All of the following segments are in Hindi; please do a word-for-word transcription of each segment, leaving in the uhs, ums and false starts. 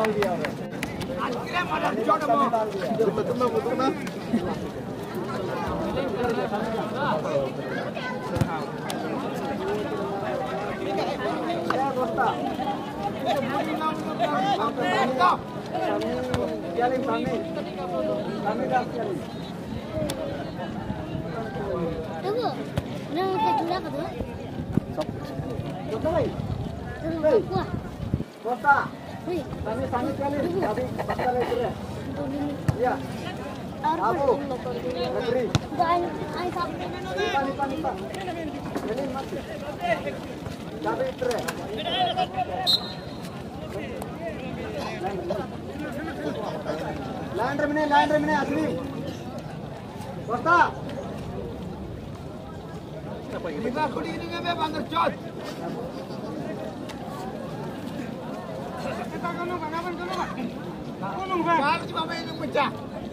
डाल दिया है Costa, kami kami kali, kami bakal lagi ya. Iya. Abu, negeri. Pani pani pan. Ini masih. Kami tre. Land remene, land remene asli. Costa. Lima kudi ini nggak banggar cot. Gunung bang, apa gunung bang? Gunung bang. Harus cuma main yang pecah.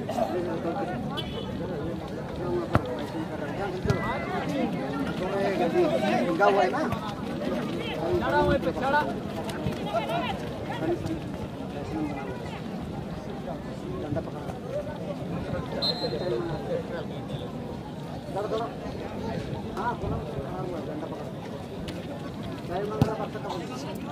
Enggak wae mah. Cara wae cara. Ah, pulang. Saya mengrapat sekali.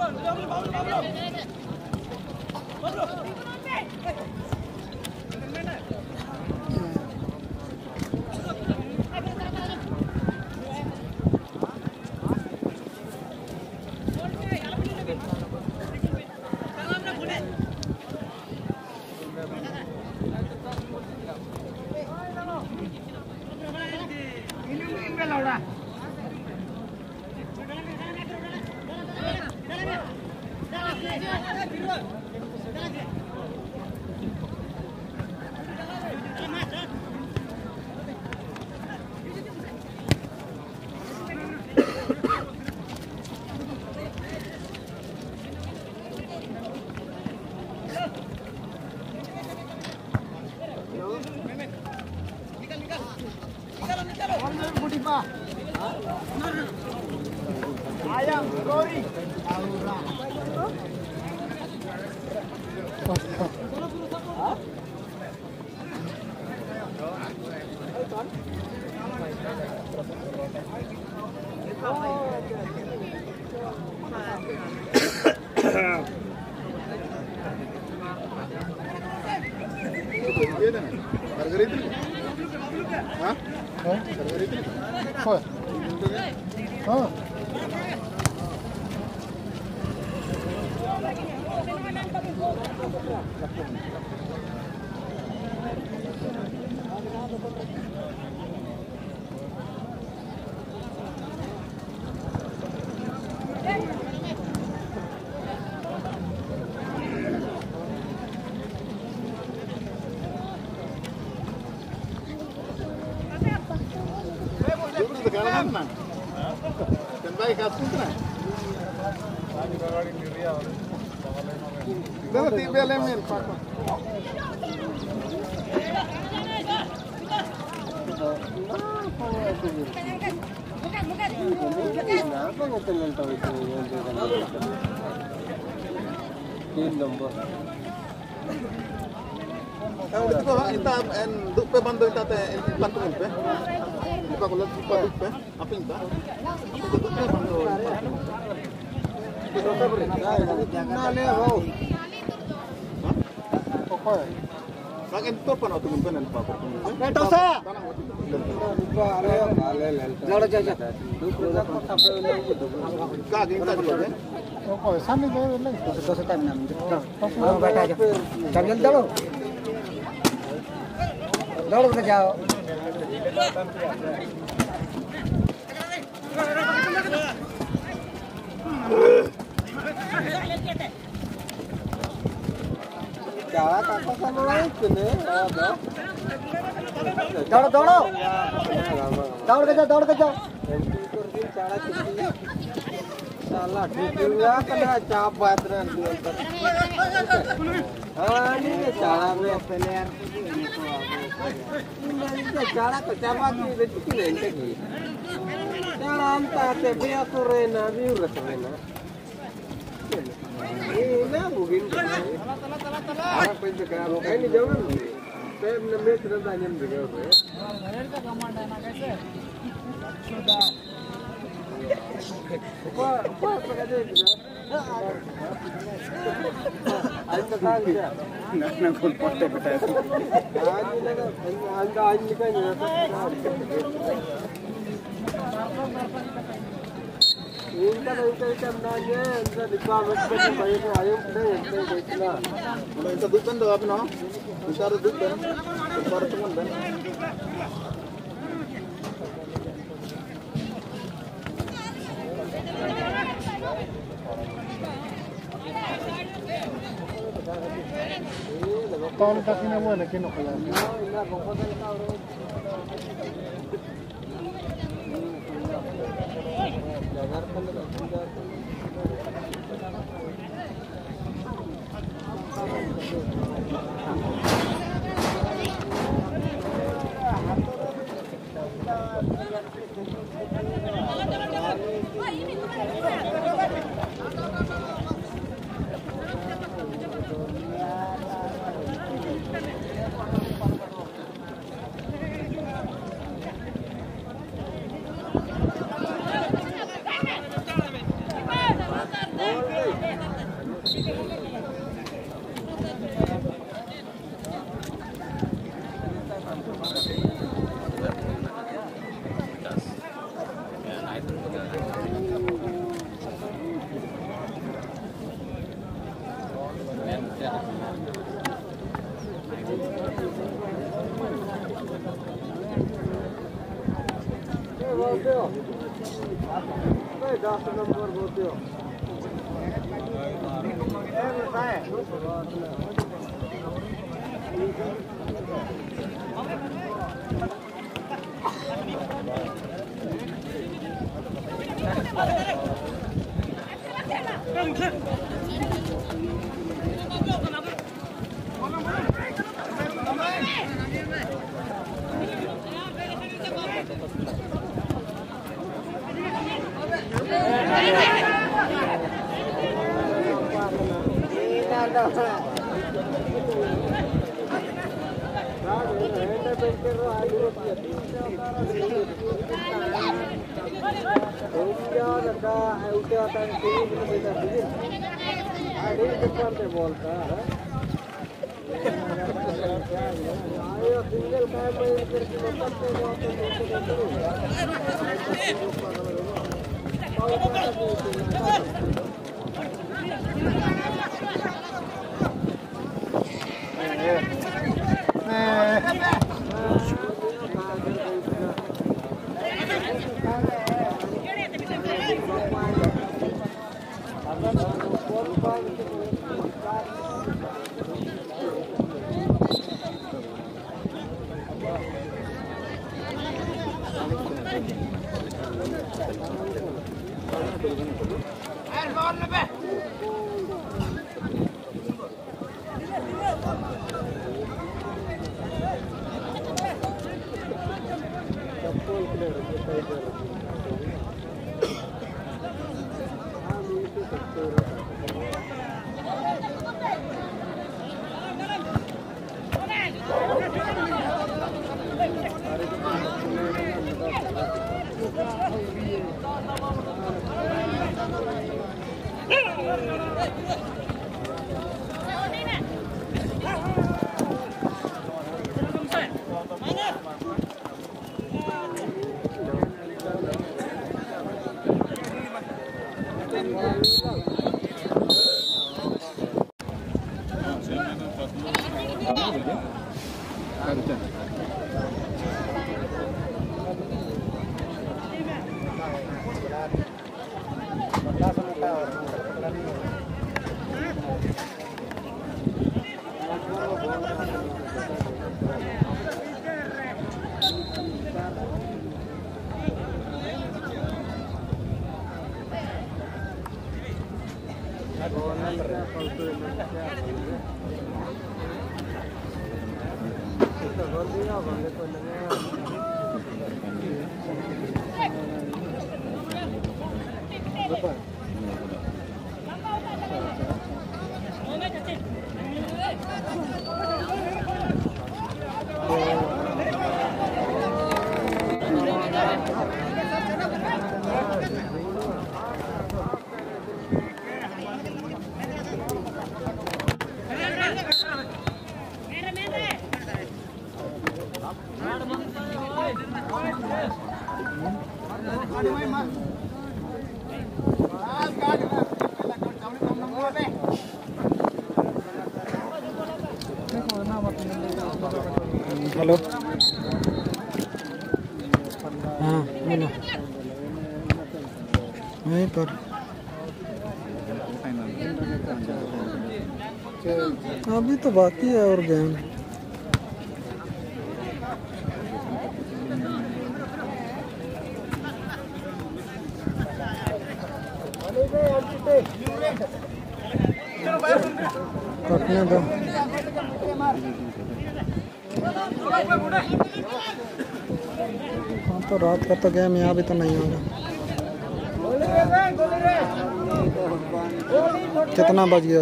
Ayam goreng. Burger itu? Hah? Burger itu? Oh. Oh. Dan baik kasus kan? Dana ti belemen pak. Bukan bukan. Apa ngoten tahu itu? Tim nombor. Tahu itu kita en duk pe bantu kita te patung pe. Kita kalau patung pe, apa itu? Itu duk pe bantu. Kita sabar. Nah, le ho. Oke. Makin tur pan auto mungkin pak. Eh, dosa. Lada jaja. Kage kita juga. Oke, सामने गए नहीं तो दोसा टाइम नाम दो बैठा जा चल जल्दी दौड़ो दौड़ो के जाओ cara kakak sama itu nih दौड़ो दौड़ो दौड़ के जाओ दौड़ के जाओ साला ढूंढूंगा कना चाप बात रहा हाँ नहीं चारा में पहले यार नहीं चारा तो चापा की बेटी की नहीं चाहिए चारा हम ताते बिया तो रहना भी उरत रहना Ini mungkin. Apa itu kalau ini jangan. Saya menambah sudah tanya juga. Sudah. Apa apa kerja itu? Anda tahu ya? Nak nak kontak betul. Anda anda anda kan ya. Inta inta inta nanya, inta dipakai seperti bayar ayam dah, inta betul. Kalau inta dukan dah apa nak? Inta dukan, inta teman dah. Tahun kaki nama nak kena kaya. Ina bapa dah tahu. Jangan pernah tinggal. Hello हाँ बोलो वहीं पर अभी तो बाकी है और गेम कटने दो हाँ तो रात का तो गेम यहाँ भी तो नहीं होगा कितना बज गया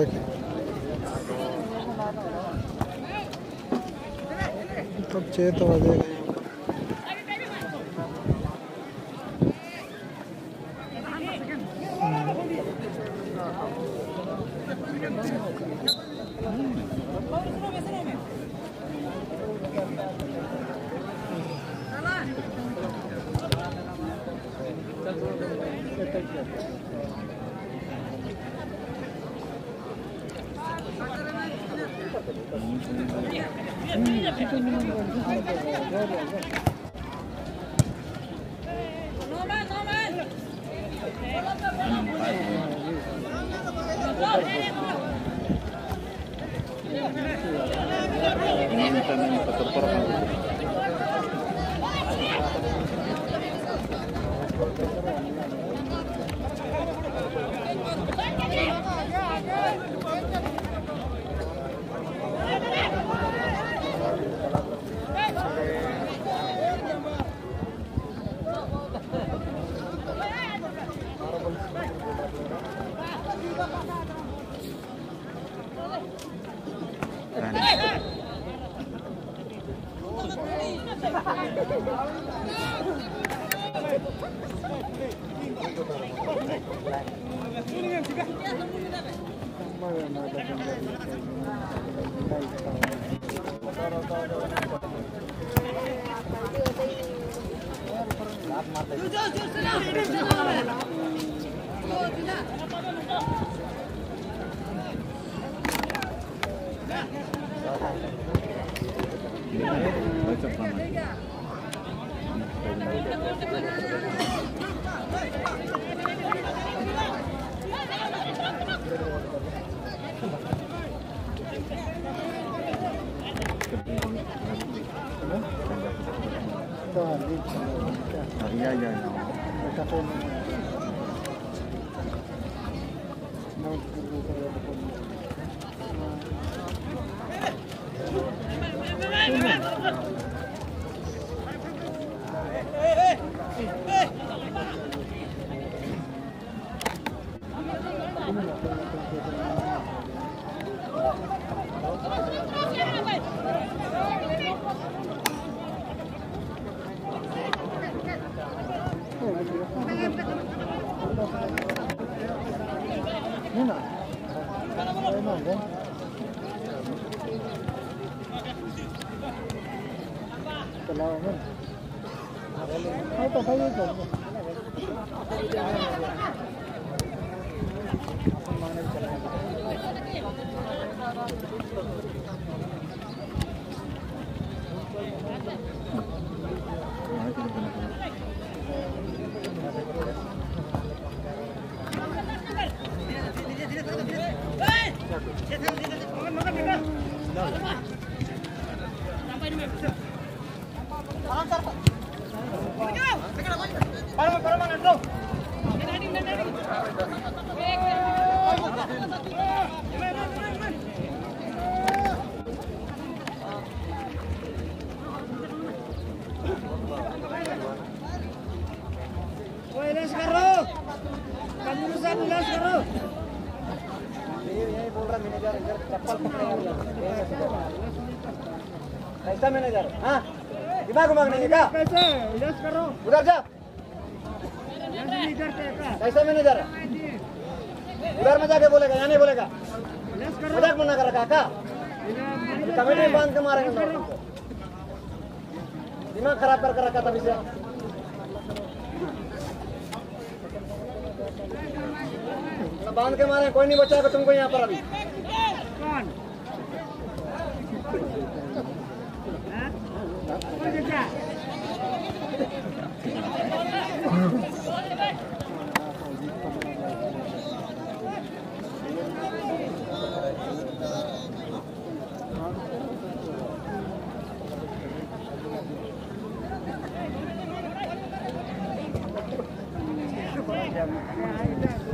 तब छः तो बजेगा Iya iya. कैसा मैनेजर? हाँ दिमाग मांगने का कैसे यस करो उधर जा कैसा मैनेजर उधर में जाके बोलेगा यहाँ नहीं बोलेगा मजाक मना कर रखा का कमेटी बांध के मारेंगे दिमाग खराब कर रखा था इसे बांध के मारे कोई नहीं बचाएगा तुमको यहाँ पर अभी जब